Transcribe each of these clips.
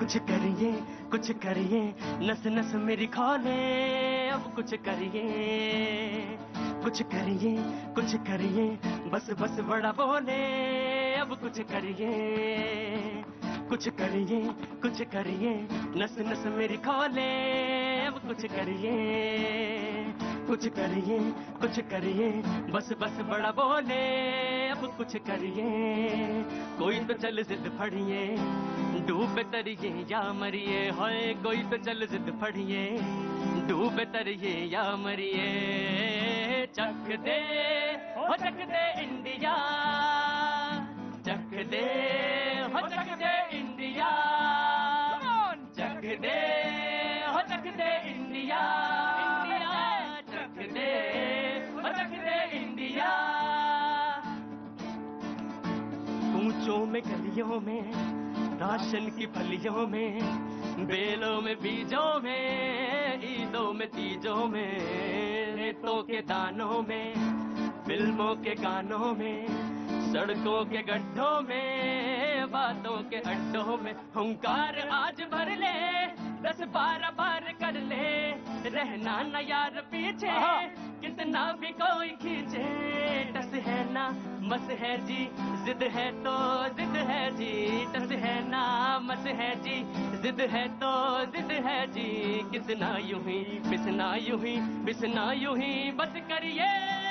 कुछ करिए, नस नस मेरी खोले, अब कुछ करिए, कुछ करिए, बस बस बड़ा बोले, अब कुछ करिए, कुछ करिए, नस नस मेरी खोले, अब कुछ करिए, कुछ करिए, बस बस बड़ा बोले, अब कुछ करिए, कोई तो चल जिद फड़िए, डूबे तरिए या मरिए, होए कोई तो चल जिद फड़िए, डूबे तरिए या मरिए, चख दे इंडिया, चख दे इंडिया, चख दे इंडिया, चख दे इंडिया। ऊंचों में गलियों में, राशन की फलियों में, बेलों में बीजों में, ईदों में तीजों में, रेतों के दानों में, फिल्मों के गानों में, सड़कों के गड्ढों में, बातों के अड्डों में, हुंकार आज भर ले, 10-12 बार कर ले, रहना न यार पीछे, कितना भी कोई खींचे, टस है ना मस है जी, जिद है तो जिद है जी, टस है ना मस है जी, जिद है तो जिद है जी, कितना यूं ही बिसना यूं ही बिसना यूं ही बस करिए,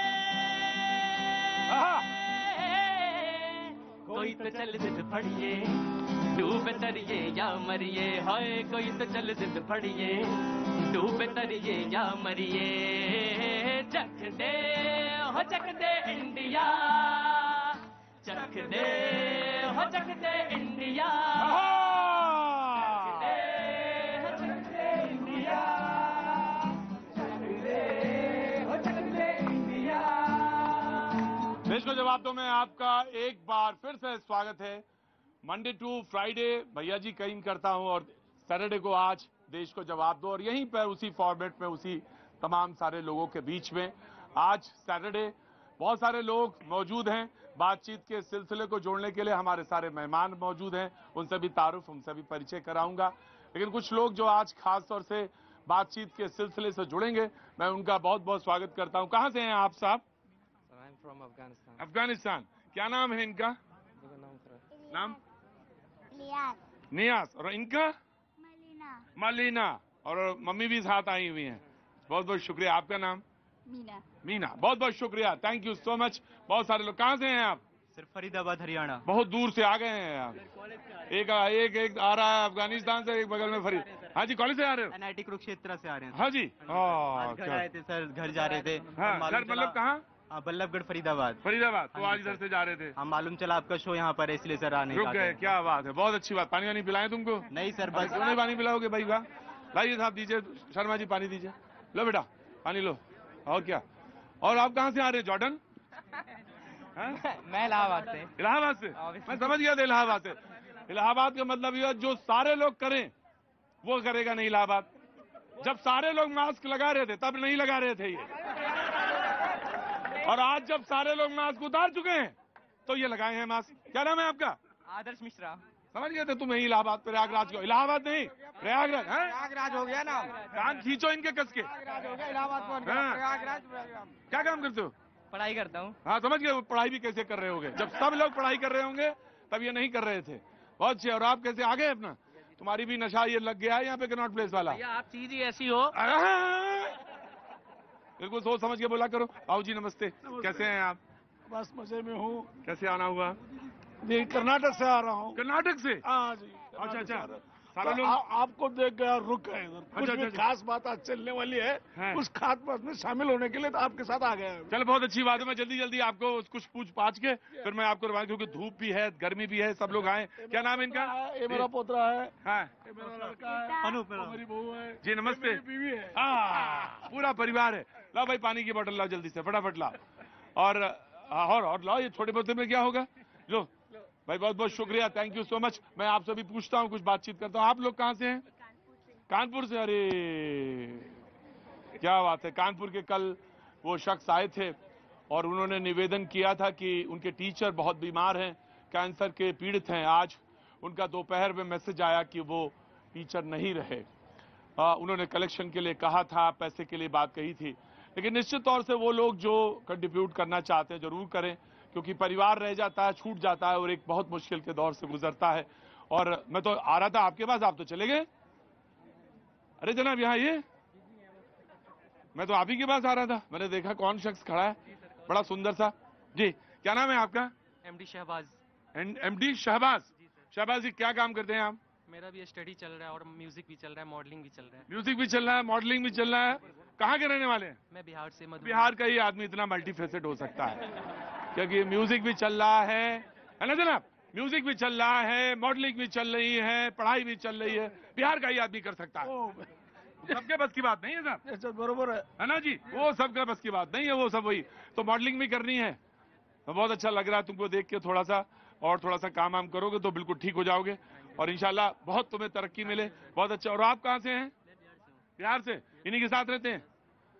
कोई तो चल जिद फड़िए, डूबे तरिए या मरिए, हाय कोई तो चल जिद फड़िए, डूबे तरिए या मरिए, चख दे इंडिया, चख दे इंडिया, चख दे इंडिया, चख दे इंडिया। देश को जवाब दो में आपका एक बार फिर से स्वागत है। मंडे टू फ्राइडे भैया जी कहीं करता हूं और सैटरडे को आज देश को जवाब दो, और यहीं पर उसी फॉर्मेट में उसी तमाम सारे लोगों के बीच में आज सैटरडे बहुत सारे लोग मौजूद हैं। बातचीत के सिलसिले को जोड़ने के लिए हमारे सारे मेहमान मौजूद हैं, उनसे भी तारुफ, उनसे भी परिचय कराऊंगा। लेकिन कुछ लोग जो आज खास तौर से बातचीत के सिलसिले से जुड़ेंगे, मैं उनका बहुत बहुत स्वागत करता हूं। कहां से हैं आप साहब? अफगानिस्तान। क्या नाम है इनका? नाम नियाज। और इनका? मलीना। और मम्मी भी साथ आई हुई हैं। बहुत बहुत शुक्रिया। आपका नाम? मीना। बहुत बहुत शुक्रिया, थैंक यू सो मच। बहुत सारे लोग। कहाँ से हैं आप? सिर्फ फरीदाबाद हरियाणा। बहुत दूर से आ गए हैं आप। एक आ रहा है अफगानिस्तान से, एक बगल में फरीद। हाँ जी, कॉलेज से आ रहे हो? NIT कुरुक्षेत्र से आ रहे हैं। हाँ जी। घर आए थे सर, घर जा रहे थे। हाँ, घर मतलब कहाँ? बल्लभगढ़ फरीदाबाद। तो आज इधर से जा रहे थे। हम मालूम चला आपका शो यहाँ पर है, इसलिए सर आने रुक गए। क्या बात है, बहुत अच्छी बात। पानी वानी पिलाएं तुमको? नहीं सर, बस क्यों नहीं पानी पिलाओगे भाई? वाह, लाइए साहब, दीजिए शर्मा जी पानी दीजिए। लो बेटा पानी लो। और क्या? और आप कहाँ से आ रहे हैं? जॉर्डन? मैं इलाहाबाद से। इलाहाबाद से? मैं समझ गया था इलाहाबाद से। इलाहाबाद का मतलब यह जो सारे लोग करें वो करेगा नहीं इलाहाबाद। जब सारे लोग मास्क लगा रहे थे तब नहीं लगा रहे थे ये, और आज जब सारे लोग मास्क उतार चुके हैं तो ये लगाए हैं मास्क। क्या नाम है आपका? आदर्श मिश्रा। समझ गए थे तुम यही इलाहाबाद प्रयागराज को। इलाहाबाद नहीं, प्रयागराज। प्रयागराज हो गया ना, कान खींचो इनके कस के। इलाहाबाद। क्या काम करते हो? पढ़ाई करता हूँ। हाँ समझ गए। पढ़ाई भी कैसे कर रहे होंगे? जब सब लोग पढ़ाई कर रहे होंगे तब ये नहीं कर रहे थे। बहुत अच्छे। और आप कैसे आ गए अपना? तुम्हारी भी नशा ये लग गया है यहाँ पे कनॉट प्लेस वाला? आप चीज ही ऐसी हो। बिल्कुल सोच समझ के बोला करो। आओ जी, नमस्ते। कैसे हैं आप? बस मजे में हूँ। कैसे आना हुआ? ये कर्नाटक से आ रहा हूँ। कर्नाटक से? हाँ जी। अच्छा। सारे लोग आपको देख गया, रुक गए इधर। कुछ भी खास बात आज चलने वाली है, उस खास बात में शामिल होने के लिए तो आपके साथ आ गया। चलो बहुत अच्छी बात है। मैं जल्दी आपको कुछ पूछ पाछ के फिर मैं आपको रवाना, क्योंकि धूप भी है, गर्मी भी है, सब लोग आए। क्या नाम है इनका? ये मेरा पोतरा है। हाँ, ये मेरा लड़का है। अनूप मेरी बहू है जी। नमस्ते। बीवी है। हाँ, पूरा परिवार है। लाओ भाई पानी की बोतल लाओ, जल्दी से फटाफट लाओ। और लाओ, ये छोटे पोते में क्या होगा? लो भाई, बहुत बहुत शुक्रिया, थैंक यू सो मच। मैं आपसे भी पूछता हूँ, कुछ बातचीत करता हूँ। आप लोग कहाँ से हैं? कानपुर से। अरे क्या बात है। कानपुर के कल वो शख्स आए थे और उन्होंने निवेदन किया था कि उनके टीचर बहुत बीमार हैं, कैंसर के पीड़ित हैं। आज उनका दोपहर में मैसेज आया कि वो टीचर नहीं रहे। उन्होंने कलेक्शन के लिए कहा था, पैसे के लिए बात कही थी, लेकिन निश्चित तौर से वो लोग जो कंट्रीब्यूट करना चाहते हैं जरूर करें, क्योंकि परिवार रह जाता है, छूट जाता है और एक बहुत मुश्किल के दौर से गुजरता है। और मैं तो आ रहा था आपके पास, आप तो चले गए। अरे जनाब यहाँ ये, मैं तो आप ही के पास आ रहा था, मैंने देखा कौन शख्स खड़ा है, बड़ा सुंदर सा। जी, क्या नाम है आपका? एमडी शहबाज। एमडी शहबाज। शहबाज जी, क्या काम करते हैं आप? मेरा भी स्टडी चल रहा है और म्यूजिक भी चल रहा है, मॉडलिंग भी चल रहा है। म्यूजिक भी चल रहा है, मॉडलिंग भी चल रहा है। कहाँ के रहने वाले हैं? मैं बिहार से। बिहार का ही आदमी इतना मल्टीफेसेट हो सकता है, क्योंकि म्यूजिक भी चल रहा है ना जनाब? म्यूजिक भी चल रहा है, मॉडलिंग भी चल रही है, पढ़ाई भी चल रही है, बिहार का ही आदमी कर सकता है। सबके बस की बात नहीं है साहब, बरोबर है ना जी? वो सबका बस की बात नहीं है, वो सब वही तो मॉडलिंग भी करनी है। तो बहुत अच्छा लग रहा है तुमको देख के, थोड़ा सा काम वाम करोगे तो बिल्कुल ठीक हो जाओगे और इंशाल्लाह बहुत तुम्हें तरक्की मिले। बहुत अच्छा। और आप कहाँ से हैं? बिहार से। इन्हीं के साथ रहते हैं?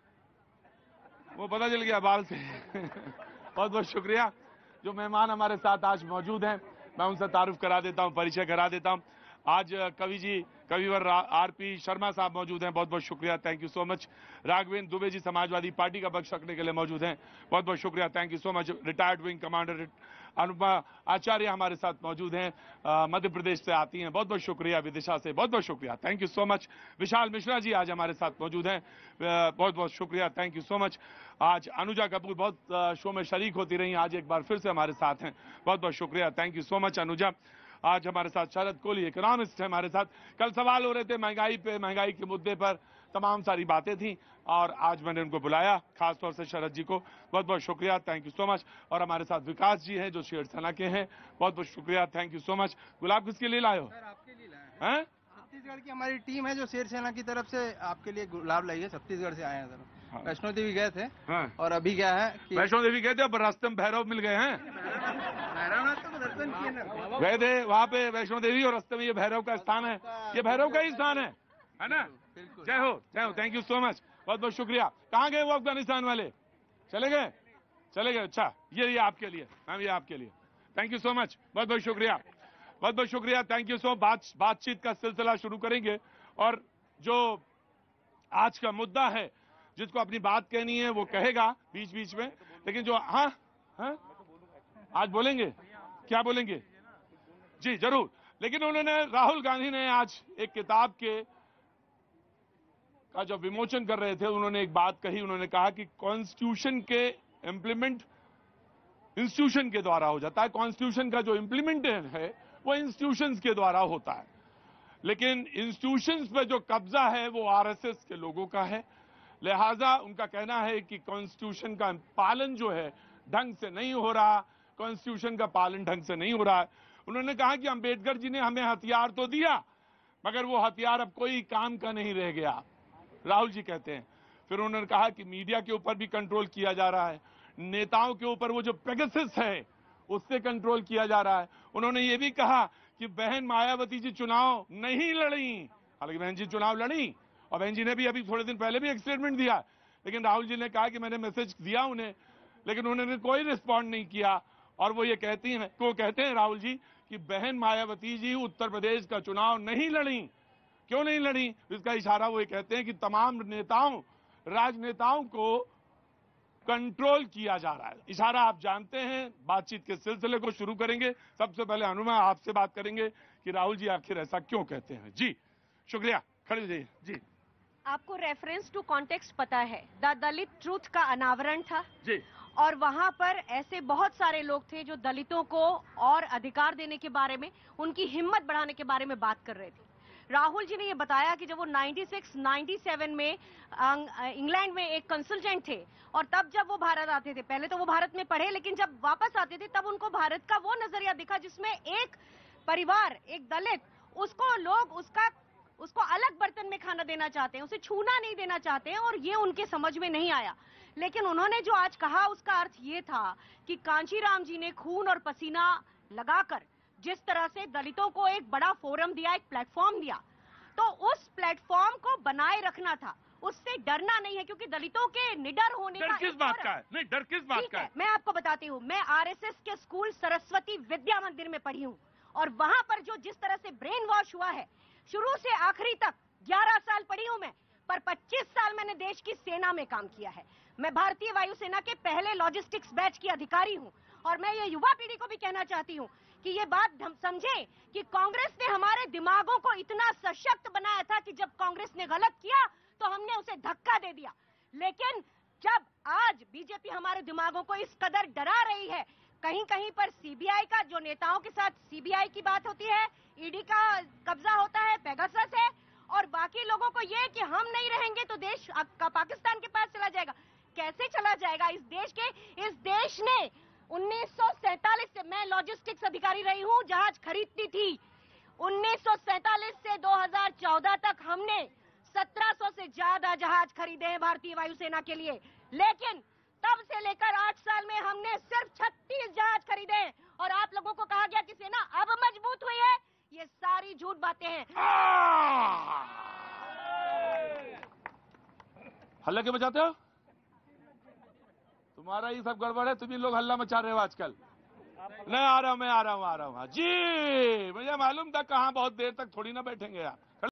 वो पता चल गया बाल से। बहुत बहुत शुक्रिया। जो मेहमान हमारे साथ आज मौजूद हैं, मैं उनसे तारुफ करा देता हूं, परिचय करा देता हूं। आज कविवर आरपी शर्मा साहब मौजूद हैं, बहुत बहुत शुक्रिया, thank you so much. Raghavendra Dubey ji Samajwadi Party का पक्ष रखने के लिए मौजूद हैं, बहुत बहुत शुक्रिया, thank you so much. Retired wing commander Anupama Acharya हमारे साथ मौजूद हैं, मध्य प्रदेश से आती हैं, बहुत बहुत शुक्रिया। विदिशा से बहुत बहुत शुक्रिया, thank you so much. Vishal Mishra ji आज हमारे साथ मौजूद हैं, बहुत बहुत शुक्रिया, थैंक यू सो मच। आज अनुजा कपूर बहुत शो में शरीक होती रही, आज एक बार फिर से हमारे साथ हैं, बहुत बहुत शुक्रिया, thank you so much Anuja. आज हमारे साथ शरद कोहली इकोनॉमिस्ट है हमारे साथ। कल सवाल हो रहे थे महंगाई पे, महंगाई के मुद्दे पर तमाम सारी बातें थी और आज मैंने उनको बुलाया, खासतौर से शरद जी को, बहुत बहुत शुक्रिया, थैंक यू सो मच। और हमारे साथ विकास जी हैं जो शिवसेना के हैं, बहुत बहुत शुक्रिया, थैंक यू सो मच। गुलाब किसके लिए लाए हो? सर आपके लिए लाए हैं। छत्तीसगढ़ की हमारी टीम है जो शिवसेना की तरफ से आपके लिए गुलाब लाई है, छत्तीसगढ़ से आए हैं सर। हाँ। वैष्णो देवी गए थे। हाँ। और अभी क्या है कि वैष्णो देवी गए थे, अब रास्ते में भैरव मिल गए हैं। भैरवनाथ का दर्शन किए ना, गए थे वहाँ पे वैष्णो देवी और रास्ते में ये भैरव का स्थान है, ये भैरव का ही स्थान है ना? जय हो, जय हो, थैंक यू सो मच, बहुत बहुत शुक्रिया। कहाँ गए वो अफगानिस्तान वाले? चले गए, चले गए। अच्छा, ये आपके लिए मैम, ये आपके लिए, थैंक यू सो मच, बहुत बहुत शुक्रिया, बहुत बहुत शुक्रिया, थैंक यू सो मच। बातचीत का सिलसिला शुरू करेंगे और जो आज का मुद्दा है, जिसको अपनी बात कहनी है वो कहेगा बीच बीच में, लेकिन जो हाँ आज बोलेंगे, क्या बोलेंगे? जी जरूर। लेकिन उन्होंने, राहुल गांधी ने आज एक किताब का जब विमोचन कर रहे थे, उन्होंने एक बात कही, उन्होंने कहा कि कॉन्स्टिट्यूशन के इम्प्लीमेंट इंस्टीट्यूशन के द्वारा हो जाता है, कॉन्स्टिट्यूशन का जो इम्प्लीमेंटेशन है वो इंस्टीट्यूशंस के द्वारा होता है, लेकिन इंस्टीट्यूशंस पे जो कब्जा है वो आरएसएस के लोगों का है। लिहाजा उनका कहना है कि कॉन्स्टिट्यूशन का पालन जो है ढंग से नहीं हो रहा, कॉन्स्टिट्यूशन का पालन ढंग से नहीं हो रहा है। उन्होंने कहा कि अंबेडकर जी ने हमें हथियार तो दिया, मगर वो हथियार अब कोई काम का नहीं रह गया, राहुल जी कहते हैं। फिर उन्होंने कहा कि मीडिया के ऊपर भी कंट्रोल किया जा रहा है, नेताओं के ऊपर वो जो पेगासस है उससे कंट्रोल किया जा रहा है। उन्होंने ये भी कहा कि बहन मायावती जी चुनाव नहीं लड़ी, हालांकि बहन जी चुनाव लड़ी और बहन जी ने भी अभी थोड़े दिन पहले भी एक स्टेटमेंट दिया, लेकिन राहुल जी ने कहा कि मैंने मैसेज दिया उन्हें, लेकिन उन्होंने कोई रिस्पॉन्ड नहीं किया। और वो ये कहते हैं राहुल जी कि बहन मायावती जी उत्तर प्रदेश का चुनाव नहीं लड़ी। क्यों नहीं लड़ी? इसका इशारा वो ये कहते हैं कि तमाम नेताओं, राजनेताओं को कंट्रोल किया जा रहा है। इशारा आप जानते हैं। बातचीत के सिलसिले को शुरू करेंगे। सबसे पहले अनुमा आपसे बात करेंगे कि राहुल जी आखिर ऐसा क्यों कहते हैं। जी शुक्रिया, खड़े हो जाइए। जी, आपको रेफरेंस टू कॉन्टेक्स्ट पता है, द दलित ट्रूथ का अनावरण था जी, और वहां पर ऐसे बहुत सारे लोग थे जो दलितों को और अधिकार देने के बारे में, उनकी हिम्मत बढ़ाने के बारे में बात कर रहे थे। राहुल जी ने ये बताया कि जब वो 96-97 में इंग्लैंड में एक कंसल्टेंट थे और तब जब वो भारत आते थे, पहले तो वो भारत में पढ़े, लेकिन जब वापस आते थे तब उनको भारत का वो नजरिया दिखा जिसमें एक परिवार, एक दलित, उसको लोग उसको अलग बर्तन में खाना देना चाहते हैं, उसे छूना नहीं देना चाहते हैं, और ये उनके समझ में नहीं आया। लेकिन उन्होंने जो आज कहा उसका अर्थ ये था कि कांचीराम जी ने खून और पसीना लगाकर जिस तरह से दलितों को एक बड़ा फोरम दिया, एक प्लेटफॉर्म दिया, तो उस प्लेटफॉर्म को बनाए रखना था, उससे डरना नहीं है, क्योंकि दलितों के निडर होने डर का किस बात का है? नहीं, डर किस बात का है? मैं आपको बताती हूँ, मैं आरएसएस के स्कूल सरस्वती विद्या मंदिर में पढ़ी हूँ और वहां पर जो जिस तरह से ब्रेन वॉश हुआ है, शुरू से आखिरी तक 11 साल पढ़ी हूं मैं, पर 25 साल मैंने देश की सेना में काम किया है। मैं भारतीय वायुसेना के पहले लॉजिस्टिक्स बैच की अधिकारी हूं और मैं ये युवा पीढ़ी को भी कहना चाहती हूं कि ये बात हम समझें कि कांग्रेस ने हमारे दिमागों को इतना सशक्त बनाया था कि जब कांग्रेस ने गलत किया तो हमने उसे धक्का दे दिया। लेकिन जब आज बीजेपी हमारे दिमागों को इस कदर डरा रही है, कहीं कहीं पर सीबीआई का, जो नेताओं के साथ सीबीआई की बात होती है, ईडी का कब्जा होता है, पेगासस है, और बाकी लोगों को ये कि हम नहीं रहेंगे तो देश का पाकिस्तान के पास चला जाएगा। कैसे चला जाएगा? इस देश ने 1947 से, मैं लॉजिस्टिक्स अधिकारी रही हूं, जहाज खरीदती थी। 1947 से 2014 तक हमने 1700 से ज्यादा जहाज खरीदे हैं भारतीय वायुसेना के लिए, लेकिन तब से लेकर 8 साल में हमने सिर्फ 36 जहाज खरीदे हैं। और आप लोगों को कहा गया कि सेना अब मजबूत हुई है, ये सारी झूठ बातें हैं। हल्ला क्यों मचाते हो? तुम्हारा ही सब गड़बड़ है, तुम ही लोग हल्ला मचा रहे हो आजकल। नहीं, आ रहा हूं, मैं आ रहा हूं जी। मुझे मालूम था कहां बहुत देर तक थोड़ी ना बैठेंगे आप।